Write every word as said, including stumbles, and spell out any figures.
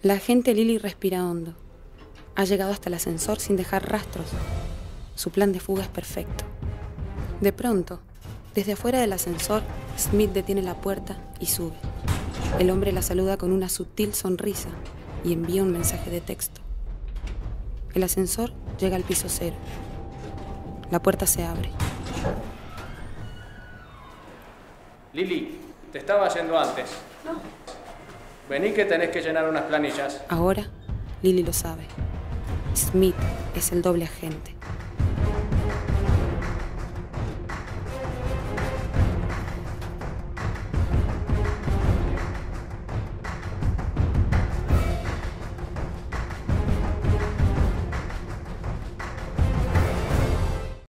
La agente Lily respira hondo. Ha llegado hasta el ascensor sin dejar rastros. Su plan de fuga es perfecto. De pronto, desde afuera del ascensor, Smith detiene la puerta y sube. El hombre la saluda con una sutil sonrisa y envía un mensaje de texto. El ascensor llega al piso cero. La puerta se abre. Lily, te estaba yendo antes. No. Vení que tenés que llenar unas planillas. Ahora, Lily lo sabe. Smith es el doble agente.